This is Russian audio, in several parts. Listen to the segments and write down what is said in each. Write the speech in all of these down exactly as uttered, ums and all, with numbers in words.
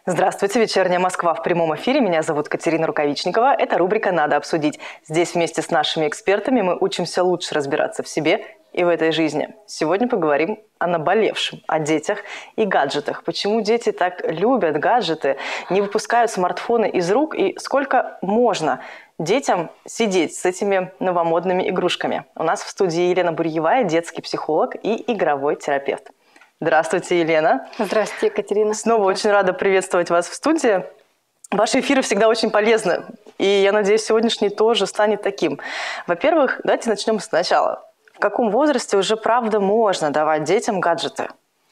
Здравствуйте, «Вечерняя Москва» в прямом эфире. Меня зовут Катерина Рукавичникова. Это рубрика «Надо обсудить». Здесь вместе с нашими экспертами мы учимся лучше разбираться в себе и в этой жизни. Сегодня поговорим о наболевшем, о детях и гаджетах. Почему дети так любят гаджеты, не выпускают смартфоны из рук и сколько можно детям сидеть с этими новомодными игрушками. У нас в студии Елена Бурьевая, детский психолог и игровой терапевт. Здравствуйте, Елена. Здравствуйте, Екатерина. Снова очень рада приветствовать вас в студии. Ваши эфиры всегда очень полезны, и я надеюсь, сегодняшний тоже станет таким. Во-первых, давайте начнем сначала. В каком возрасте уже правда можно давать детям гаджеты?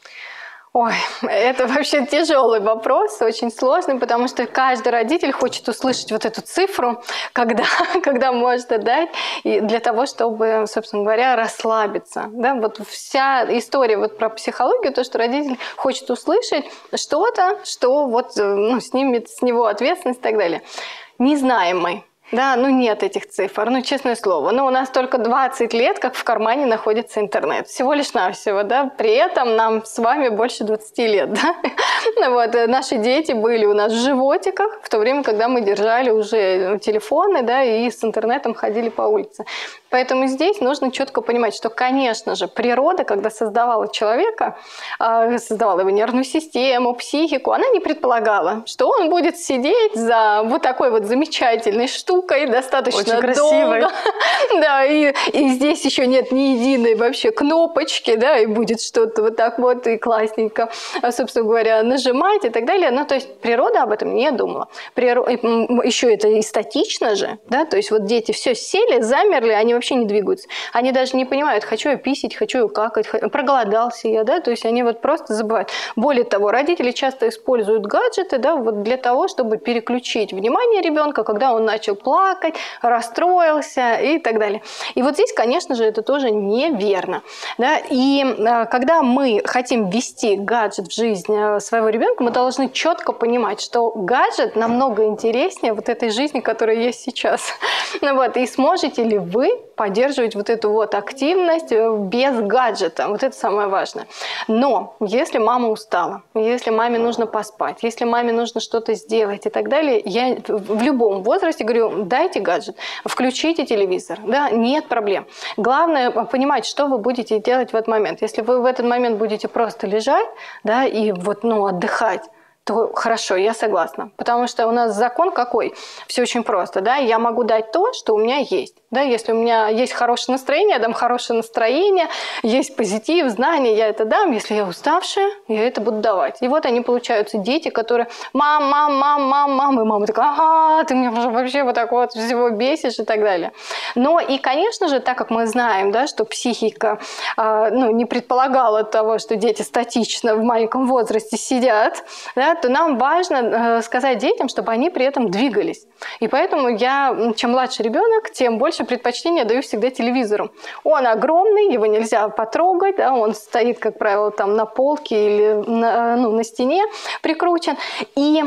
Ой, это вообще тяжелый вопрос, очень сложный, потому что каждый родитель хочет услышать вот эту цифру, когда, когда может отдать, и для того, чтобы, собственно говоря, расслабиться. Да? Вот вся история вот про психологию, то, что родитель хочет услышать что-то, что вот, ну, снимет с него ответственность и так далее. Не знаем мы. Да, ну нет этих цифр, ну честное слово. Ну у нас только двадцать лет, как в кармане находится интернет. Всего лишь навсего, да. При этом нам с вами больше двадцати лет, да. Вот, наши дети были у нас в животиках, в то время, когда мы держали уже телефоны, да, и с интернетом ходили по улице. Поэтому здесь нужно четко понимать, что, конечно же, природа, когда создавала человека, создавала его нервную систему, психику, она не предполагала, что он будет сидеть за вот такой вот замечательной штукой достаточно долго. Да, и, и здесь еще нет ни единой вообще кнопочки, да, и будет что-то вот так вот и классненько, собственно говоря, нажимать и так далее. Ну, то есть природа об этом не думала. Природа, еще это и статично же, да, то есть вот дети все сели, замерли, они вообще не двигаются. Они даже не понимают, хочу я писать, хочу я какать, проголодался я, да, то есть они вот просто забывают. Более того, родители часто используют гаджеты, да, вот для того, чтобы переключить внимание ребенка, когда он начал плакать, расстроился и так далее. И вот здесь, конечно же, это тоже неверно, да, и э, когда мы хотим ввести гаджет в жизнь своего ребенка, мы должны четко понимать, что гаджет намного интереснее вот этой жизни, которая есть сейчас. Вот, и сможете ли вы поддерживать вот эту вот активность без гаджета. Вот это самое важное. Но если мама устала, если маме нужно поспать, если маме нужно что-то сделать и так далее, я в любом возрасте говорю, дайте гаджет, включите телевизор. Да, нет проблем. Главное понимать, что вы будете делать в этот момент. Если вы в этот момент будете просто лежать, да, и вот, ну, отдыхать, то хорошо, я согласна. Потому что у нас закон какой? Все очень просто. Да? Я могу дать то, что у меня есть. Да? Если у меня есть хорошее настроение, я дам хорошее настроение, есть позитив, знания, я это дам. Если я уставшая, я это буду давать. И вот они получаются дети, которые мам, мам, мам, мам, мам. И мама такая, ага, ты меня вообще вот так вот всего бесишь и так далее. Но и, конечно же, так как мы знаем, да, что психика э, ну, не предполагала того, что дети статично в маленьком возрасте сидят, да, то нам важно сказать детям, чтобы они при этом двигались. И поэтому я, чем младше ребенок, тем больше предпочтения даю всегда телевизору. Он огромный, его нельзя потрогать, да, он стоит, как правило, там на полке или на, ну, на стене прикручен. И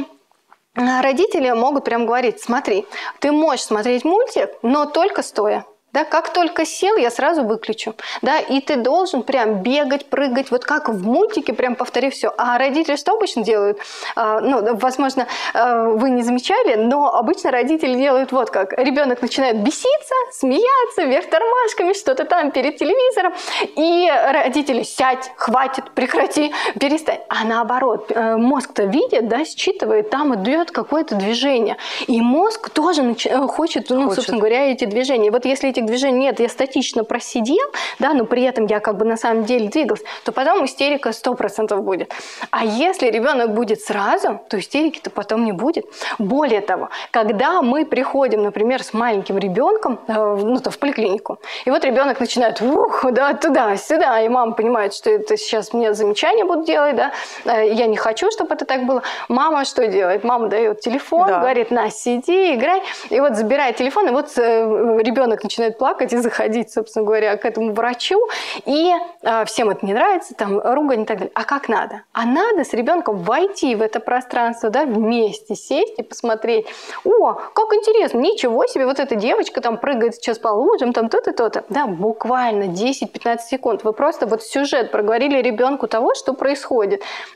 родители могут прям говорить, смотри, ты можешь смотреть мультик, но только стоя. Да, как только сел, я сразу выключу. Да, и ты должен прям бегать, прыгать, вот как в мультике, прям повтори все. А родители что обычно делают? А, ну, возможно, вы не замечали, но обычно родители делают вот как. Ребенок начинает беситься, смеяться, вверх тормашками, что-то там перед телевизором. И родители, сядь, хватит, прекрати, перестань. А наоборот, мозг-то видит, да, считывает, там идет какое-то движение. И мозг тоже нач... хочет, ну, хочет, собственно говоря, эти движения. Вот если эти движений нет, я статично просидел, да, но при этом я как бы на самом деле двигался, то потом истерика сто процентов будет. А если ребенок будет сразу, то истерики-то потом не будет. Более того, когда мы приходим, например, с маленьким ребенком, ну, то в поликлинику, и вот ребенок начинает ух, да, туда-сюда, и мама понимает, что это сейчас мне замечания будут делать, да, я не хочу, чтобы это так было. Мама что делает? Мама дает телефон, да, говорит, на, сиди, играй, и вот забирает телефон, и вот ребенок начинает плакать и заходить, собственно говоря, к этому врачу. И э, всем это не нравится, там, ругань и так далее. А как надо? А надо с ребенком войти в это пространство, да, вместе сесть и посмотреть. О, как интересно, ничего себе, вот эта девочка там прыгает сейчас по лужам, там то-то, то-то. Да, буквально десять-пятнадцать секунд. Вы просто вот сюжет проговорили ребенку того, что происходит. Да?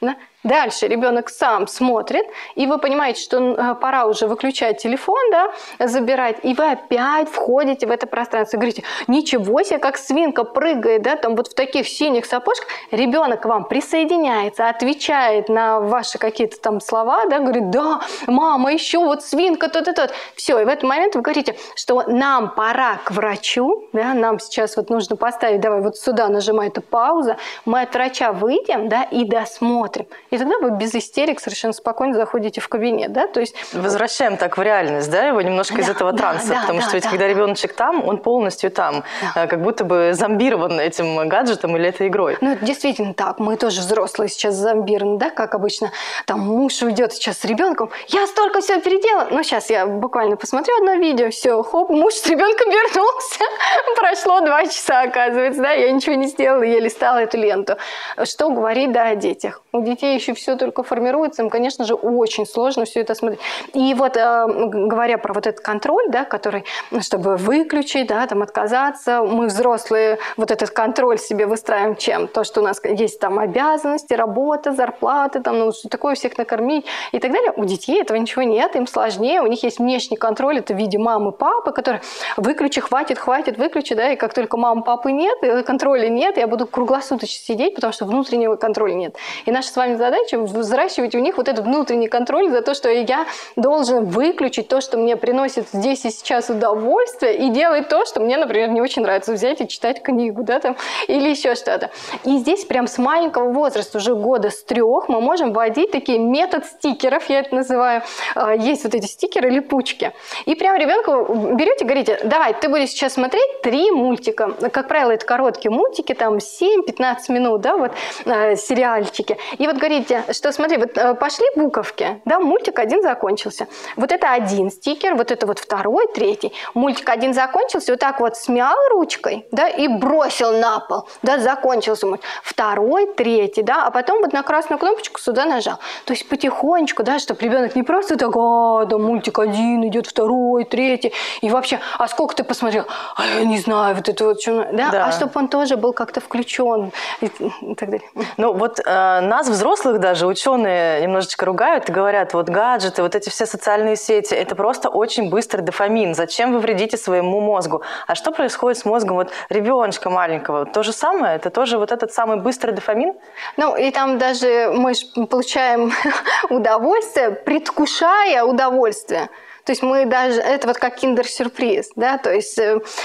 Дальше ребенок сам смотрит, и вы понимаете, что пора уже выключать телефон, да, забирать, и вы опять входите в это пространство и говорите: ничего себе, как свинка прыгает, да, там вот в таких синих сапожках. Ребенок к вам присоединяется, отвечает на ваши какие-то там слова, да, говорит: да, мама, еще вот свинка, тот-то-тот. Все, и в этот момент вы говорите, что нам пора к врачу, да, нам сейчас вот нужно поставить, давай вот сюда нажимай, это пауза, мы от врача выйдем, да, и досмотрим. И тогда вы без истерик совершенно спокойно заходите в кабинет, да, то есть... Возвращаем так в реальность, да, его немножко да, из этого транса, да, потому да, что ведь да, когда да. ребеночек там, он полностью там, да. как будто бы зомбирован этим гаджетом или этой игрой. Ну, это действительно так, мы тоже взрослые сейчас зомбированы, да, как обычно, там муж уйдет сейчас с ребенком, я столько всего переделала, ну, сейчас я буквально посмотрю одно видео, все, хоп, муж с ребенком вернулся, прошло два часа, оказывается, да, я ничего не сделала, я листала эту ленту. Что говорить, да, о детях? У детей еще все только формируется, им, конечно же, очень сложно все это смотреть. И вот, э, говоря про вот этот контроль, да, который, чтобы выключить, да, там, отказаться, мы, взрослые, вот этот контроль себе выстраиваем чем? То, что у нас есть там обязанности, работа, зарплата, там, ну, что такое, всех накормить и так далее. У детей этого ничего нет, им сложнее, у них есть внешний контроль, это в виде мамы, папы, которые выключи, хватит, хватит, выключи, да, и как только мамы, папы нет, контроля нет, я буду круглосуточно сидеть, потому что внутреннего контроля нет. И наша с вами задача взращивать у них вот этот внутренний контроль за то, что я должен выключить то, что мне приносит здесь и сейчас удовольствие, и делать то, что мне, например, не очень нравится, взять и читать книгу, да, там, или еще что-то. И здесь прям с маленького возраста, уже года с трех, мы можем вводить такие метод стикеров, я это называю. Есть вот эти стикеры, липучки. И прям ребенку берете, говорите: давай, ты будешь сейчас смотреть три мультика. Как правило, это короткие мультики, там семь-пятнадцать минут, да, вот э, сериальчики. И вот говорите, что смотри, вот э, пошли буковки, да, мультик один закончился. Вот это один стикер, вот это вот второй, третий. Мультик один закончился, вот так вот смял ручкой, да, и бросил на пол, да, закончился мультик. Второй, третий, да, а потом вот на красную кнопочку сюда нажал. То есть потихонечку, да, чтобы ребенок не просто так: а, да, мультик один идет, второй, третий, и вообще, а сколько ты посмотрел? А я не знаю, вот это вот что, да, да. А чтобы он тоже был как-то включен и, и так далее. Ну вот э, нас, взрослых, даже ученые немножечко ругают и говорят: вот гаджеты, вот эти все социальные сети, это просто очень быстрый дофамин. Зачем вы вредите своему мозгу? А что происходит с мозгом вот ребеночка маленького? То же самое? Это тоже вот этот самый быстрый дофамин? Ну и там даже мы получаем удовольствие, предвкушая удовольствие. То есть мы даже, это вот как киндер-сюрприз, да, то есть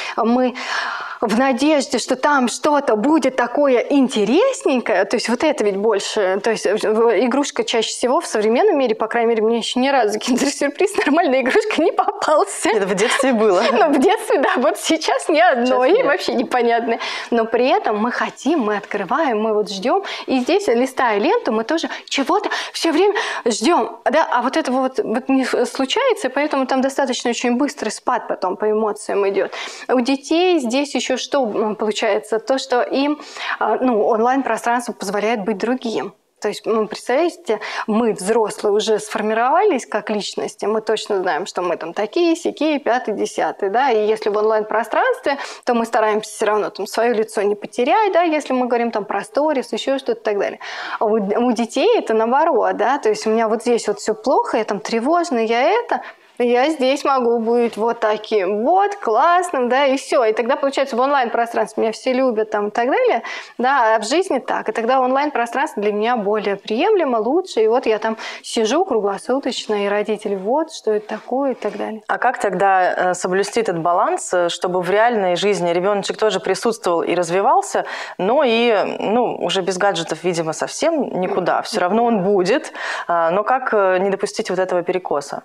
мы в надежде, что там что-то будет такое интересненькое, то есть вот это ведь больше, то есть игрушка чаще всего в современном мире, по крайней мере, мне еще ни разу киндер-сюрприз, нормальная игрушка не попался. Это в детстве было. Ну, в детстве, да, вот сейчас ни одной, и вообще непонятное. Но при этом мы хотим, мы открываем, мы вот ждем, и здесь, листая ленту, мы тоже чего-то все время ждем, да, а вот это вот, вот не случается, поэтому там достаточно очень быстрый спад потом по эмоциям идет. У детей здесь еще что получается? То, что им, ну, онлайн-пространство позволяет быть другим. То есть, ну, представляете, мы, взрослые, уже сформировались как личности, мы точно знаем, что мы там такие, сякие, пятый, десятый, да, и если в онлайн-пространстве, то мы стараемся все равно там свое лицо не потерять, да, если мы говорим там про сторис, еще что-то и так далее. А у, у детей это наоборот, да, то есть у меня вот здесь вот все плохо, я там тревожный, я это... я здесь могу быть вот таким вот классным, да, и все. И тогда, получается, в онлайн-пространстве меня все любят там и так далее, да, а в жизни так. И тогда онлайн-пространство для меня более приемлемо, лучше. И вот я там сижу круглосуточно, и родители, вот, что это такое и так далее. А как тогда соблюсти этот баланс, чтобы в реальной жизни ребеночек тоже присутствовал и развивался, но и, ну, уже без гаджетов, видимо, совсем никуда. Все равно он будет, но как не допустить вот этого перекоса?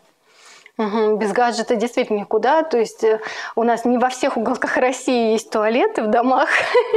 Угу. Без гаджета действительно никуда. То есть у нас не во всех уголках России есть туалеты в домах.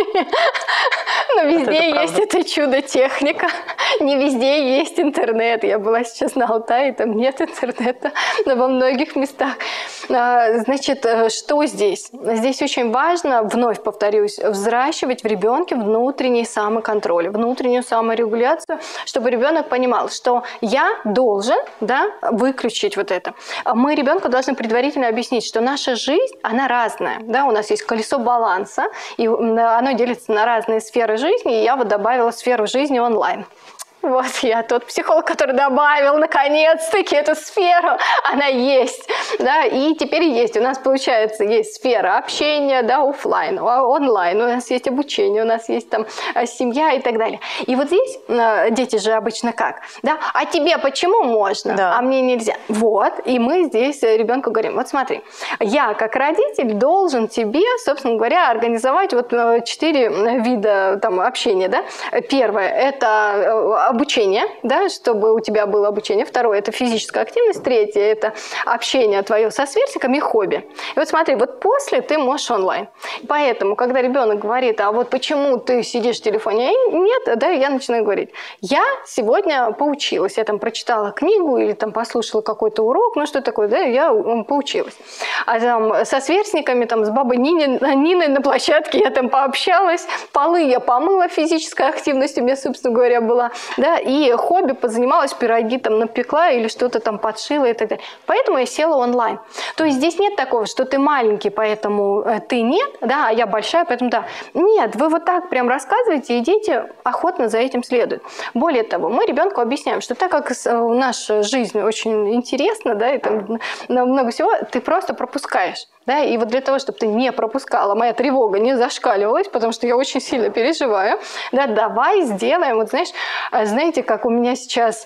Но везде есть это чудо-техника. Не везде есть интернет. Я была сейчас на Алтае, там нет интернета, но во многих местах. Значит, что здесь? Здесь очень важно, вновь повторюсь, взращивать в ребенке внутренний самоконтроль, внутреннюю саморегуляцию, чтобы ребенок понимал, что я должен, да, выключить вот это. Мы ребенку должны предварительно объяснить, что наша жизнь, она разная. Да? У нас есть колесо баланса, и оно делится на разные сферы жизни, и я вот добавила сферу жизни онлайн. Вот я тот психолог, который добавил наконец-таки эту сферу, она есть, да, и теперь есть. У нас, получается, есть сфера общения, да, офлайн, онлайн, у нас есть обучение, у нас есть там семья и так далее. И вот здесь дети же обычно как, да, а тебе почему можно, да, а мне нельзя? Вот, и мы здесь ребенку говорим, вот смотри, я как родитель должен тебе, собственно говоря, организовать вот четыре вида там общения, да. Первое – это обучение, да, чтобы у тебя было обучение. Второе – это физическая активность. Третье – это общение твое со сверстниками и хобби. И вот смотри, вот после ты можешь онлайн. Поэтому, когда ребенок говорит, а вот почему ты сидишь в телефоне, нет, да, я начинаю говорить, я сегодня поучилась, я там прочитала книгу или там послушала какой-то урок, ну что такое, да, я поучилась. А там со сверстниками, там с бабой Ниной, Ниной на площадке я там пообщалась, полы я помыла, физическая активность у меня, собственно говоря, была. Да, и хобби позанималась, пироги там напекла или что-то там подшила и так далее. Поэтому я села онлайн. То есть здесь нет такого, что ты маленький, поэтому ты нет, да, а я большая, поэтому да. Нет, вы вот так прям рассказываете, и дети охотно за этим следуют. Более того, мы ребенку объясняем, что так как наша жизнь очень интересна, да, и там много всего, ты просто пропускаешь. Да, и вот для того, чтобы ты не пропускала, моя тревога не зашкаливалась, потому что я очень сильно переживаю, да, давай сделаем, вот знаешь, знаете, как у меня сейчас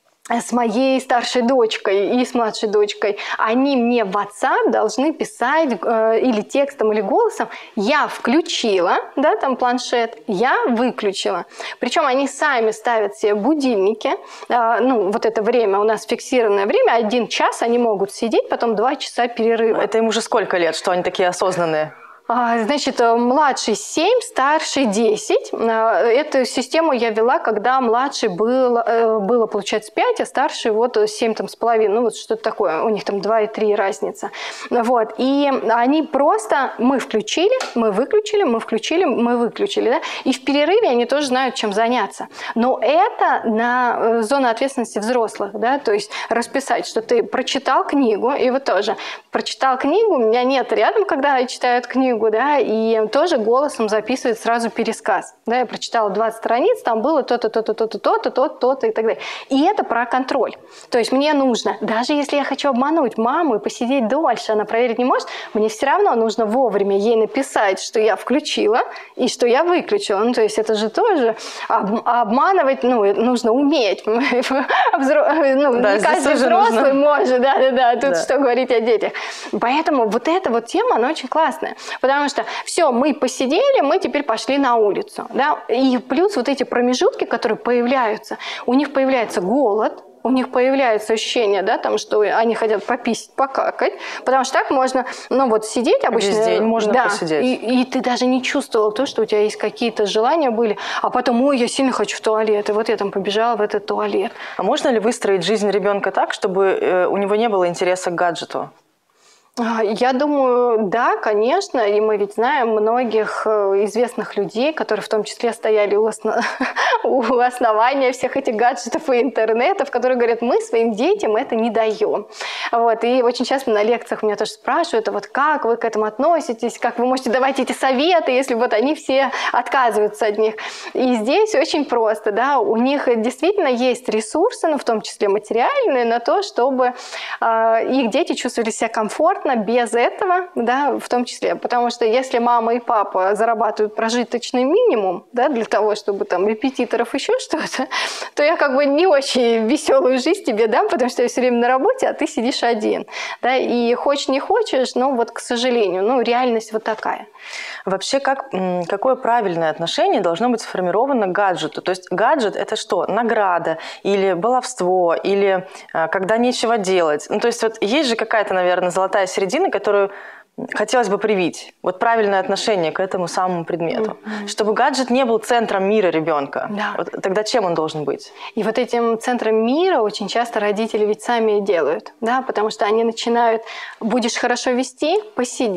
с моей старшей дочкой и с младшей дочкой, они мне в WhatsApp должны писать э, или текстом, или голосом. Я включила, да, там планшет, я выключила. Причем они сами ставят себе будильники. Э, ну, вот это время у нас фиксированное время. Один час они могут сидеть, потом два часа перерыва. Это им уже сколько лет, что они такие осознанные? Значит, младший семь, старший десять. Эту систему я вела, когда младший был, было, получается, пять, а старший вот семь там, с половиной. Ну, вот что-то такое. У них там два и три разница. Вот. И они просто... Мы включили, мы выключили, мы включили, мы выключили. Да? И в перерыве они тоже знают, чем заняться. Но это на зону ответственности взрослых. Да? То есть расписать, что ты прочитал книгу, и вы тоже прочитал книгу, у меня нет рядом, когда читают книгу, да, и тоже голосом записывает сразу пересказ. Да, я прочитала двадцать страниц, там было то-то, то-то, то-то, то-то, то-то, то-то и так далее. И это про контроль. То есть мне нужно, даже если я хочу обмануть маму и посидеть дольше, она проверить не может, мне все равно нужно вовремя ей написать, что я включила и что я выключила. Ну, то есть это же тоже об, обманывать, ну, нужно уметь. Ну, да, не каждый взрослый нужно. Может, да-да-да, тут да. Что говорить о детях. Поэтому вот эта вот тема, она очень классная. Потому что все, мы посидели, мы теперь пошли на улицу. Да? И плюс вот эти промежутки, которые появляются, у них появляется голод, у них появляется ощущение, да, там, что они хотят пописать, покакать, потому что так можно, ну вот сидеть обычно. Весь день можно да, посидеть. И, и ты даже не чувствовал то, что у тебя есть какие-то желания были, а потом, ой, я сильно хочу в туалет, и вот я там побежала в этот туалет. А можно ли выстроить жизнь ребенка так, чтобы у него не было интереса к гаджету? Я думаю, да, конечно, и мы ведь знаем многих известных людей, которые в том числе стояли у, основ... у основания всех этих гаджетов и интернетов, которые говорят, мы своим детям это не даем. Вот. И очень часто на лекциях меня тоже спрашивают, а вот как вы к этому относитесь, как вы можете давать эти советы, если вот они все отказываются от них. И здесь очень просто, да, у них действительно есть ресурсы, ну, в том числе материальные, на то, чтобы э, их дети чувствовали себя комфортно, без этого, да, в том числе. Потому что если мама и папа зарабатывают прожиточный минимум, да, для того, чтобы там репетиторов еще что-то, то я как бы не очень веселую жизнь тебе дам, потому что я все время на работе, а ты сидишь один. Да, и хочешь не хочешь, но вот, к сожалению, ну, реальность вот такая. Вообще, как, какое правильное отношение должно быть сформировано к гаджету? То есть гаджет – это что? Награда или баловство, или а, когда нечего делать? Ну, то есть вот есть же какая-то, наверное, золотая середина, которую хотелось бы привить. Вот правильное отношение к этому самому предмету. Mm-hmm. Чтобы гаджет не был центром мира ребенка. Да. Вот тогда чем он должен быть? И вот этим центром мира очень часто родители ведь сами и делают. Да? Потому что они начинают, будешь хорошо вести – посидишь.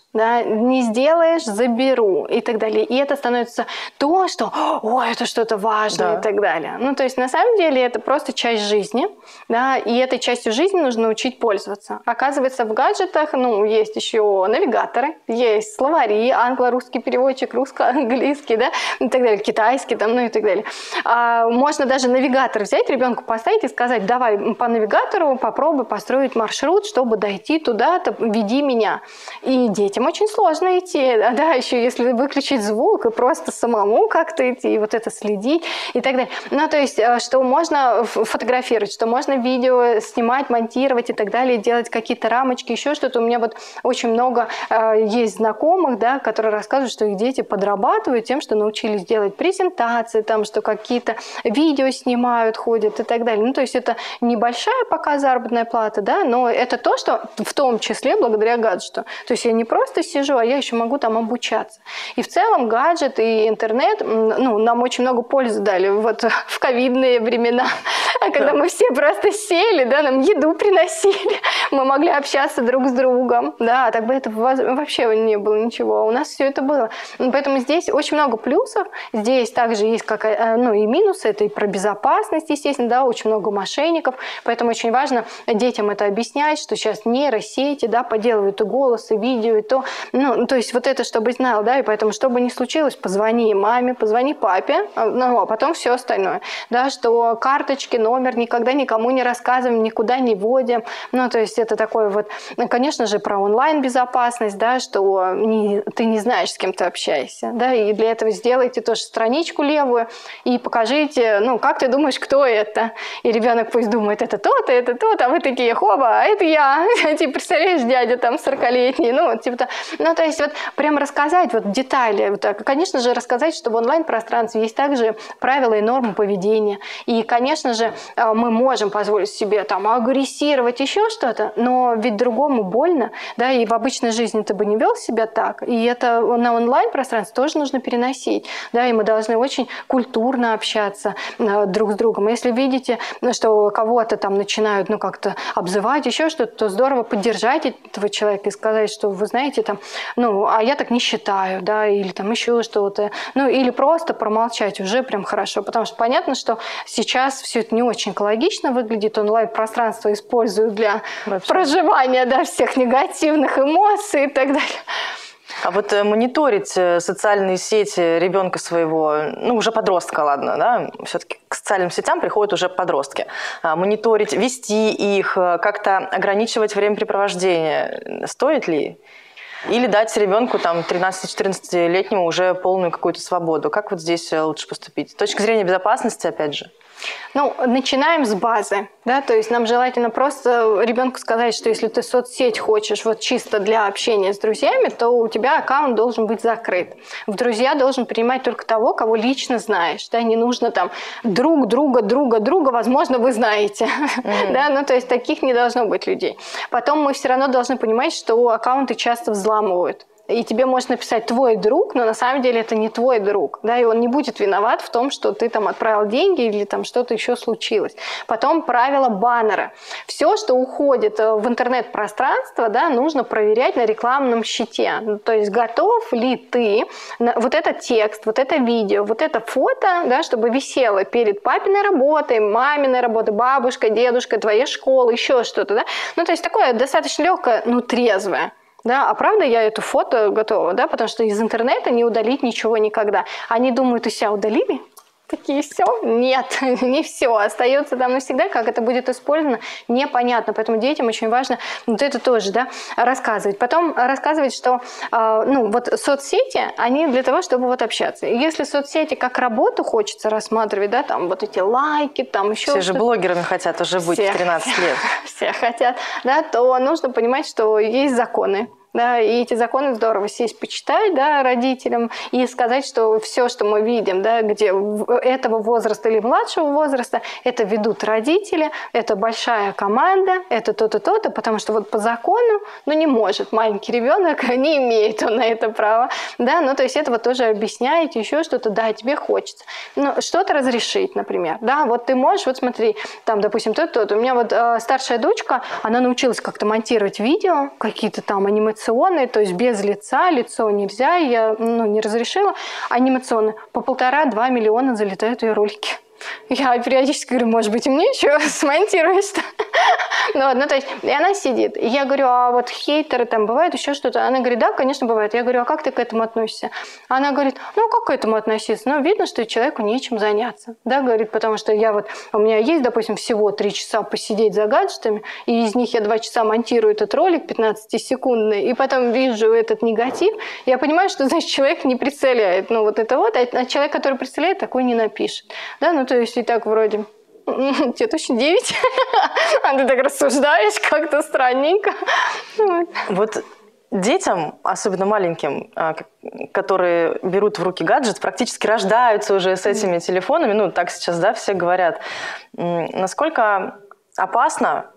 Да, не сделаешь, заберу и так далее. И это становится то, что «О, это что-то важное», да. И так далее. Ну, то есть, на самом деле, это просто часть жизни, да, и этой частью жизни нужно научить пользоваться. Оказывается, в гаджетах, ну, есть еще навигаторы, есть словари, англо-русский переводчик, русско-английский, да, и так далее, китайский, там, ну, и так далее. А можно даже навигатор взять, ребенку поставить и сказать: давай по навигатору попробуй построить маршрут, чтобы дойти туда-то, веди меня. И детям очень сложно идти, да, еще если выключить звук и просто самому как-то идти, и вот это следить и так далее. Ну, то есть, что можно фотографировать, что можно видео снимать, монтировать и так далее, делать какие-то рамочки, еще что-то. У меня вот очень много э, есть знакомых, да, которые рассказывают, что их дети подрабатывают тем, что научились делать презентации, там, что какие-то видео снимают, ходят и так далее. Ну, то есть, это небольшая пока заработная плата, да, но это то, что в том числе благодаря гаджету. То есть, я не просто просто сижу, а я еще могу там обучаться. И в целом гаджет и интернет, ну, нам очень много пользы дали вот в ковидные времена, когда мы все просто сели, да, нам еду приносили, мы могли общаться друг с другом, да, а так бы это вообще не было ничего, у нас все это было. Поэтому здесь очень много плюсов, здесь также есть как, ну, и минусы, это и про безопасность, естественно, да, очень много мошенников, поэтому очень важно детям это объяснять, что сейчас нейросети, да, поделывают и голос, и видео, и то, ну, то есть вот это, чтобы знал, да, и поэтому, что бы ни случилось, позвони маме, позвони папе, ну, а потом все остальное, да, что карточки, номер никогда никому не рассказываем, никуда не вводим, ну, то есть это такое вот, конечно же, про онлайн-безопасность, да, что не, ты не знаешь, с кем ты общаешься, да, и для этого сделайте тоже страничку левую и покажите, ну, как ты думаешь, кто это, и ребенок пусть думает, это тот, это тот, а вы такие, хоба, а это я, типа, представляешь, дядя там сорокалетний, ну, вот, типа, ну, то есть вот прям рассказать вот детали, вот так. Конечно же, рассказать, что в онлайн-пространстве есть также правила и нормы поведения, и, конечно же, мы можем позволить себе там агрессировать, еще что-то, но ведь другому больно, да, и в обычной жизни ты бы не вел себя так, и это на онлайн-пространстве тоже нужно переносить, да, и мы должны очень культурно общаться друг с другом. Если видите, что кого-то там начинают, ну, как-то обзывать, еще что-то, то здорово поддержать этого человека и сказать, что вы знаете, там, ну, а я так не считаю, да, или там еще что-то, ну, или просто промолчать уже прям хорошо, потому что понятно, что сейчас все это не очень экологично выглядит, онлайн-пространство используют для Вообще. проживания, да, всех негативных эмоций и так далее. А вот мониторить социальные сети ребенка своего, ну, уже подростка, ладно, да, все-таки к социальным сетям приходят уже подростки. А мониторить, вести их, как-то ограничивать времяпрепровождение, стоит ли? Или дать ребенку там тринадцати-четырнадцатилетнему уже полную какую-то свободу? Как вот здесь лучше поступить? С точки зрения безопасности, опять же. Ну, начинаем с базы, да, то есть нам желательно просто ребенку сказать, что если ты соцсеть хочешь вот чисто для общения с друзьями, то у тебя аккаунт должен быть закрыт. В друзья должен принимать только того, кого лично знаешь, да, не нужно там друг друга, друга, друга, возможно, вы знаете, mm-hmm. да, ну, то есть таких не должно быть людей. Потом мы все равно должны понимать, что аккаунты часто взламывают. И тебе может написать твой друг, но на самом деле это не твой друг, да, и он не будет виноват в том, что ты там отправил деньги или там что-то еще случилось. Потом правило баннера. Все, что уходит в интернет-пространство, да, нужно проверять на рекламном щите. Ну, то есть готов ли ты вот этот текст, вот это видео, вот это фото, да, чтобы висело перед папиной работой, маминой работой, бабушкой, дедушкой, твоей школы, еще что-то, да. Ну, то есть такое достаточно легкое, ну, трезвое. Да, а правда я эту фото готова, да, потому что из интернета не удалить ничего никогда. Они думают, и себя удалили? Такие, все? Нет, не все. Остается там навсегда, как это будет использовано, непонятно. Поэтому детям очень важно вот это тоже, да, рассказывать. Потом рассказывать, что, э, ну, вот соцсети, они для того, чтобы вот общаться. И если соцсети как работу хочется рассматривать, да, там вот эти лайки, там еще Все же блогерами хотят уже быть в тринадцать лет. Все хотят, да, то нужно понимать, что есть законы. Да, и эти законы здорово сесть, почитать, да, родителям и сказать, что все, что мы видим, да, где этого возраста или младшего возраста, это ведут родители, это большая команда, это то-то, то-то, потому что вот по закону, ну, не может маленький ребенок, не имеет он на это права, да, ну, то есть это вот тоже объясняете, еще что-то, да, тебе хочется. Ну, что-то разрешить, например, да, вот ты можешь, вот смотри, там, допустим, то-то, то-то. У меня вот э, старшая дочка, она научилась как-то монтировать видео, какие-то там анимационные, анимационные, то есть без лица, лицо нельзя, я ну, не разрешила, анимационные. По полтора-два миллиона залетают ее ролики. Я периодически говорю, может быть, и мне еще смонтируешь-то? Ну, ну, то есть, и она сидит. И я говорю, а вот хейтеры там бывают, еще что-то? Она говорит, да, конечно, бывает. Я говорю, а как ты к этому относишься? Она говорит, ну, как к этому относиться? Ну, видно, что человеку нечем заняться. Да, говорит, потому что я вот, у меня есть, допустим, всего три часа посидеть за гаджетами, и из них я два часа монтирую этот ролик пятнадцатисекундный, и потом вижу этот негатив, я понимаю, что, значит, человек не представляет. Ну, вот это вот, а человек, который представляет, такой не напишет. Да, ну, то есть, и так вроде... Тебе точно девять? А ты так рассуждаешь, как-то странненько. Вот детям, особенно маленьким, которые берут в руки гаджет, практически рождаются уже с этими телефонами, ну, так сейчас, да, все говорят. Насколько опасно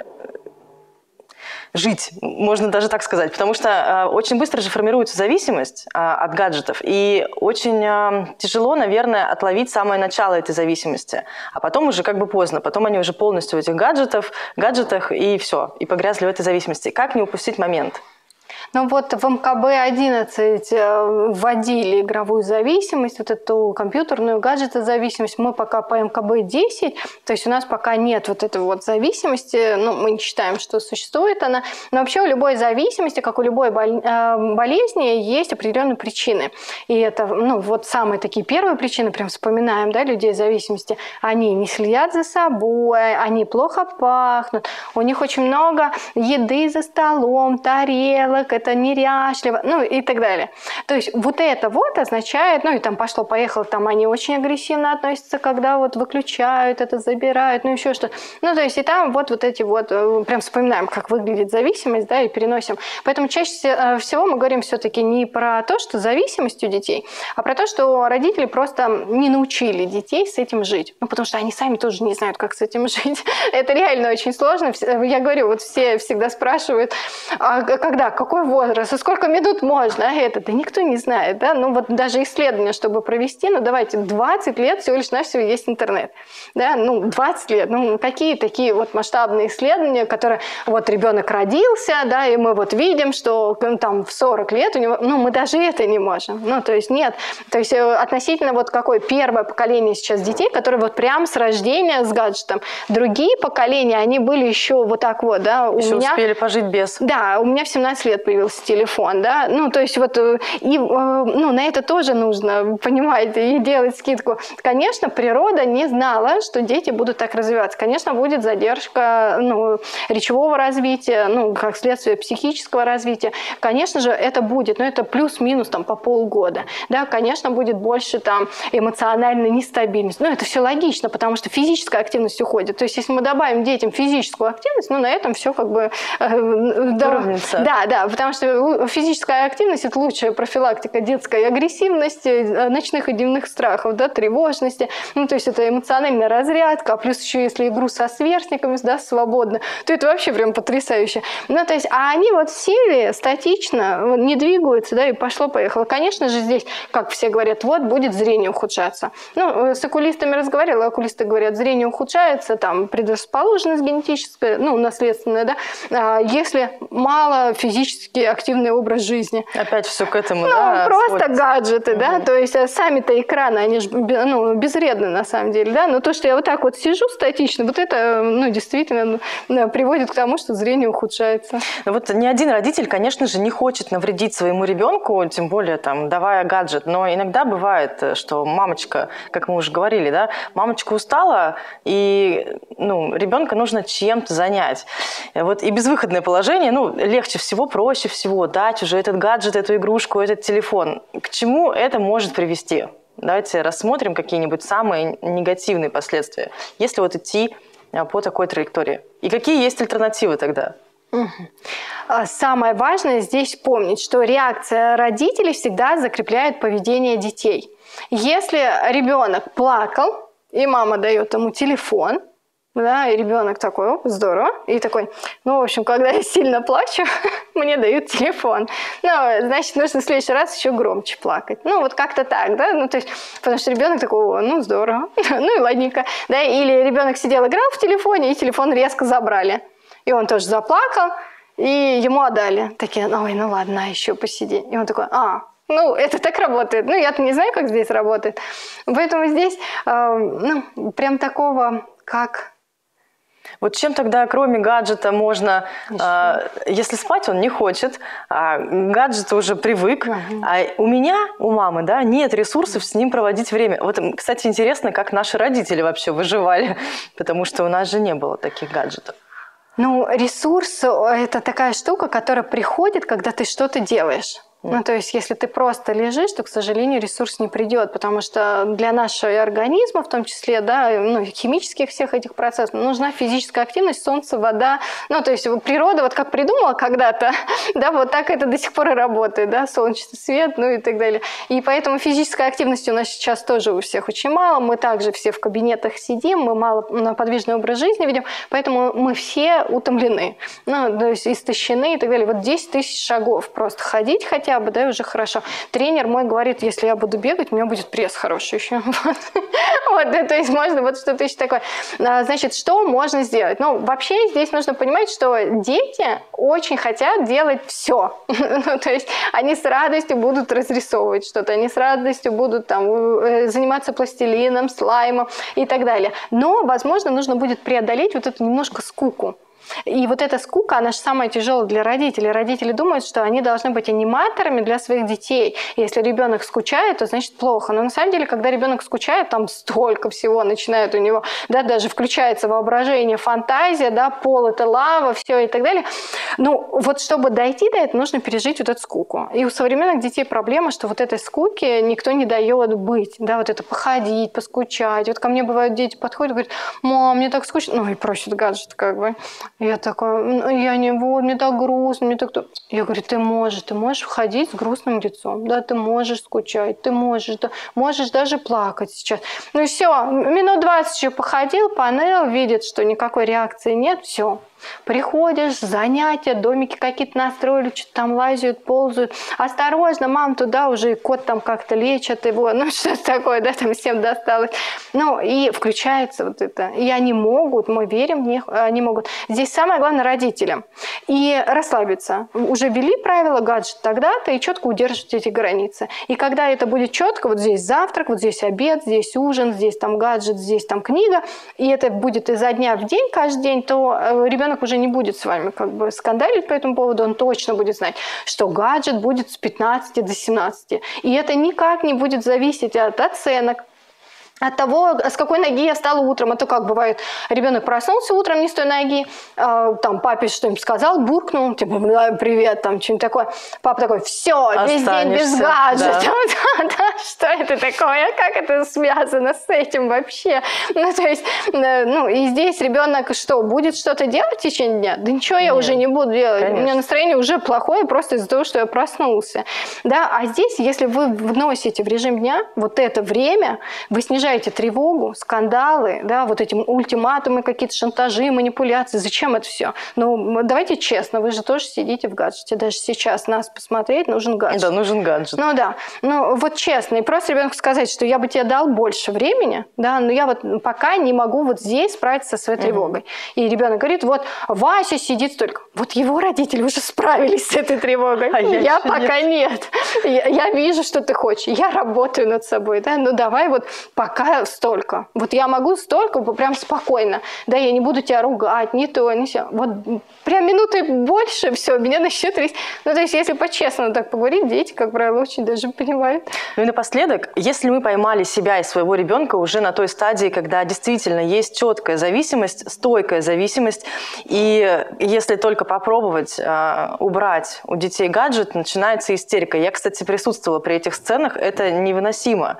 жить, можно даже так сказать, потому что э, очень быстро же формируется зависимость э, от гаджетов, и очень э, тяжело, наверное, отловить самое начало этой зависимости, а потом уже как бы поздно, потом они уже полностью в этих гаджетах, гаджетах и все, и погрязли в этой зависимости. Как не упустить момент? Ну вот в эм ка бэ одиннадцать вводили игровую зависимость, вот эту компьютерную гаджетозависимость. Мы пока по эм ка бэ десять, то есть у нас пока нет вот этой вот зависимости, ну мы не считаем, что существует она. Но вообще у любой зависимости, как у любой болезни, есть определенные причины. И это, ну вот самые такие первые причины, прям вспоминаем, да, людей с зависимости, они не следят за собой, они плохо пахнут, у них очень много еды за столом, тарелок, это неряшливо, ну и так далее. То есть вот это вот означает, ну и там пошло-поехало, там они очень агрессивно относятся, когда вот выключают это, забирают, ну еще что-то. Ну то есть и там вот, вот эти вот, прям вспоминаем, как выглядит зависимость, да, и переносим. Поэтому чаще всего мы говорим все-таки не про то, что зависимость у детей, а про то, что родители просто не научили детей с этим жить. Ну потому что они сами тоже не знают, как с этим жить. Это реально очень сложно. Я говорю, вот все всегда спрашивают, а когда, какой возраст, а сколько минут можно, а это, да никто не знает, да, ну вот даже исследование, чтобы провести, ну давайте, двадцать лет всего лишь навсего есть интернет, да, ну двадцать лет, ну какие такие вот масштабные исследования, которые, вот ребенок родился, да, и мы вот видим, что там в сорок лет у него, ну мы даже это не можем, ну то есть нет, то есть относительно вот какое первое поколение сейчас детей, которые вот прям с рождения с гаджетом, другие поколения, они были еще вот так вот, да, у еще меня... успели пожить без. Да, у меня в семнадцать лет появился телефон, да, ну, то есть вот, и, ну, на это тоже нужно, понимаете, и делать скидку. Конечно, природа не знала, что дети будут так развиваться. Конечно, будет задержка, ну, речевого развития, ну, как следствие психического развития. Конечно же, это будет, но это плюс-минус там по полгода, да, конечно, будет больше там эмоциональной нестабильности. Ну, это все логично, потому что физическая активность уходит. То есть, если мы добавим детям физическую активность, ну, на этом все как бы... Да, да, да, потому что физическая активность – это лучшая профилактика детской агрессивности, ночных и дневных страхов, да, тревожности. Ну, то есть это эмоциональная разрядка, а плюс еще если игру со сверстниками, да, свободно, то это вообще прям потрясающе. Ну, то есть, а они вот сели статично, не двигаются, да, и пошло-поехало. Конечно же, здесь, как все говорят, вот будет зрение ухудшаться. Ну, с окулистами разговаривала, окулисты говорят, зрение ухудшается, там, предрасположенность генетическая, ну, наследственная, да, если мало физически активный образ жизни. Опять все к этому, ну, да? Просто сводится. Гаджеты, угу. Да, то есть сами-то экраны, они же ну, безвредны на самом деле, да, но то, что я вот так вот сижу статично, вот это, ну, действительно приводит к тому, что зрение ухудшается. Ну, вот ни один родитель, конечно же, не хочет навредить своему ребенку, тем более, там, давая гаджет, но иногда бывает, что мамочка, как мы уже говорили, да, мамочка устала, и, ну, ребенка нужно чем-то занять. Вот и безвыходное положение, ну, легче всего, проще всего дать уже этот гаджет, эту игрушку, этот телефон. К чему это может привести? Давайте рассмотрим какие-нибудь самые негативные последствия, если вот идти по такой траектории. И какие есть альтернативы тогда? Самое важное здесь помнить, что реакция родителей всегда закрепляет поведение детей. Если ребенок плакал, и мама дает ему телефон, да, и ребенок такой, оп, здорово, и такой, ну, в общем, когда я сильно плачу, мне дают телефон. Ну, значит, нужно в следующий раз еще громче плакать. Ну, вот как-то так, да, ну, то есть, потому что ребенок такой, ну, здорово, ну, и ладненько, да, или ребенок сидел, играл в телефоне, и телефон резко забрали, и он тоже заплакал, И ему отдали. Такие, ой, ну ладно, еще посиди. И он такой, а, ну, это так работает. Ну, я-то не знаю, как здесь работает. Поэтому здесь, э, ну, прям такого, как... Вот чем тогда, кроме гаджета, можно, э, если спать он не хочет, а к гаджету уже привык, угу. а у меня, у мамы, да, нет ресурсов с ним проводить время. Вот, кстати, интересно, как наши родители вообще выживали, потому что у нас же не было таких гаджетов. Ну, ресурс – это такая штука, которая приходит, когда ты что-то делаешь. Ну, то есть, если ты просто лежишь, то, к сожалению, ресурс не придет, потому что для нашего организма, в том числе, да, ну, химических всех этих процессов, нужна физическая активность, солнце, вода. Ну, то есть, природа вот как придумала когда-то, да, вот так это до сих пор и работает, да, солнечный свет, ну и так далее. И поэтому физической активности у нас сейчас тоже у всех очень мало. Мы также все в кабинетах сидим, мы мало на подвижный образ жизни ведем, поэтому мы все утомлены, ну, то есть, истощены и так далее. Вот десять тысяч шагов просто ходить хотя хотя бы, да, уже хорошо. Тренер мой говорит, если я буду бегать, у меня будет пресс хороший еще. Вот, вот, то есть можно вот что-то еще такое. Значит, что можно сделать? Ну, вообще здесь нужно понимать, что дети очень хотят делать все. Ну, то есть они с радостью будут разрисовывать что-то, они с радостью будут там заниматься пластилином, слаймом и так далее. Но, возможно, нужно будет преодолеть вот эту немножко скуку. И вот эта скука, она же самая тяжелая для родителей. Родители думают, что они должны быть аниматорами для своих детей. Если ребенок скучает, то значит плохо. Но на самом деле, когда ребенок скучает, там столько всего начинает у него, да, даже включается воображение, фантазия, да, пол это лава, все и так далее. Ну, вот чтобы дойти до этого, нужно пережить вот эту скуку. И у современных детей проблема, что вот этой скуки никто не дает быть, да, вот это походить, поскучать. Вот ко мне бывают дети подходят и говорят: мам, мне так скучно, ну и просят гаджет как бы. Я такая, я не, вот, мне так грустно, мне так... Я говорю, ты можешь, ты можешь ходить с грустным лицом, да, ты можешь скучать, ты можешь, да, можешь даже плакать сейчас. Ну и все, минут двадцать еще походил, поныл, видит, что никакой реакции нет, все. Приходишь, занятия, домики какие-то настроили, что-то там лазят, ползают. Осторожно, мам, туда уже кот там как-то лечат его, ну что-то такое, да, там всем досталось. Ну и включается вот это. И они могут, мы верим в них, они могут. Здесь самое главное родителям. И расслабиться. Уже ввели правила гаджет тогда-то и четко удерживать эти границы. И когда это будет четко, вот здесь завтрак, вот здесь обед, здесь ужин, здесь там гаджет, здесь там книга, и это будет изо дня в день, каждый день, то ребенок уже не будет с вами как бы скандалить по этому поводу, он точно будет знать, что гаджет будет с пятнадцати до семнадцати. И это никак не будет зависеть от оценок, от того, с какой ноги я встала утром. А то как бывает, ребенок проснулся утром не с той ноги, э, там папе что-нибудь сказал, буркнул, типа, привет, там что-нибудь такое. Папа такой, все, весь день без гаджета. Да. Да, да, что это такое? Как это связано с этим вообще? Ну, то есть, э, ну, и здесь ребенок что, будет что-то делать в течение дня? Да ничего я Нет, уже не буду делать. Конечно. У меня настроение уже плохое просто из-за того, что я проснулся. Да, а здесь, если вы вносите в режим дня вот это время, вы снижаете тревогу, скандалы, да, вот эти ультиматумы, какие-то шантажи, манипуляции. Зачем это все? Ну, давайте честно, вы же тоже сидите в гаджете. Даже сейчас нас посмотреть нужен гаджет. Да, нужен гаджет. Ну да. Ну вот честно. И просто ребенку сказать, что я бы тебе дал больше времени, да, но я вот пока не могу вот здесь справиться со своей тревогой. Угу. И ребенок говорит, вот Вася сидит столько. Вот его родители уже справились с этой тревогой. А я, я пока нет. нет. Я, я вижу, что ты хочешь. Я работаю над собой. Да? Ну давай вот пока столько. Вот я могу столько, прям спокойно. Да, я не буду тебя ругать, не то, не все. Вот прям минуты больше, все, меня начнет трясти. Ну, то есть, если по-честному так поговорить, дети, как правило, очень даже понимают. Ну и напоследок, если мы поймали себя и своего ребенка уже на той стадии, когда действительно есть четкая зависимость, стойкая зависимость, и если только попробовать э, убрать у детей гаджет, начинается истерика. Я, кстати, присутствовала при этих сценах, это невыносимо.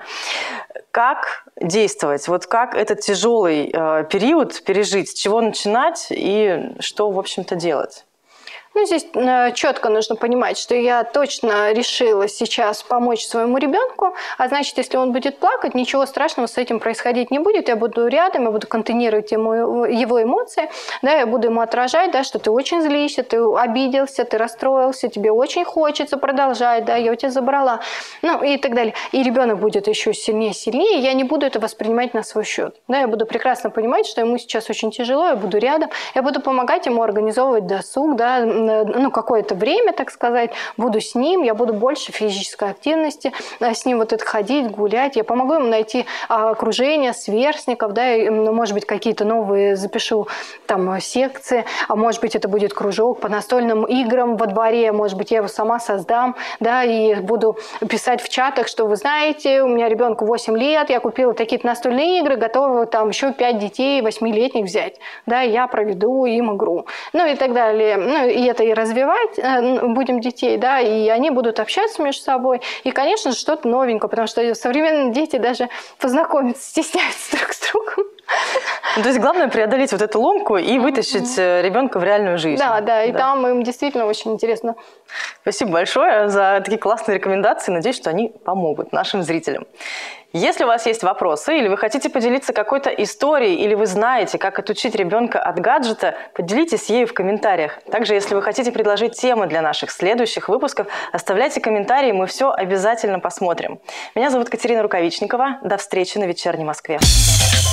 Как действовать? Вот как этот тяжелый э, период пережить? С чего начинать и что, в общем-то, делать? Ну, здесь э, четко нужно понимать, что я точно решила сейчас помочь своему ребенку, а значит, если он будет плакать, ничего страшного с этим происходить не будет. Я буду рядом, я буду контейнировать ему, его эмоции, да, я буду ему отражать, да, что ты очень злишься, ты обиделся, ты расстроился, тебе очень хочется продолжать, да, я у тебя забрала, ну и так далее. И ребенок будет еще сильнее, сильнее, и я не буду это воспринимать на свой счет. Да, я буду прекрасно понимать, что ему сейчас очень тяжело, я буду рядом, я буду помогать ему организовывать досуг, да, ну, какое-то время, так сказать, буду с ним, я буду больше физической активности, с ним вот это ходить, гулять, я помогу ему найти окружение, сверстников, да, и, может быть, какие-то новые запишу там секции, а может быть, это будет кружок по настольным играм во дворе, может быть, я его сама создам, да, и буду писать в чатах, что вы знаете, у меня ребенку восемь лет, я купила такие-то настольные игры, готова там еще пять детей восьмилетних взять, да, я проведу им игру, ну и так далее, ну и это и развивать будем детей, да, и они будут общаться между собой, и, конечно же, что-то новенькое, потому что современные дети даже познакомиться стесняются друг с другом. То есть главное преодолеть вот эту ломку и вытащить mm-hmm. ребенка в реальную жизнь. Да, да, и да. Там им действительно очень интересно. Спасибо большое за такие классные рекомендации. Надеюсь, что они помогут нашим зрителям. Если у вас есть вопросы, или вы хотите поделиться какой-то историей, или вы знаете, как отучить ребенка от гаджета, поделитесь ею в комментариях. Также, если вы хотите предложить темы для наших следующих выпусков, оставляйте комментарии, мы все обязательно посмотрим. Меня зовут Катерина Рукавичникова. До встречи на «Вечерней Москве».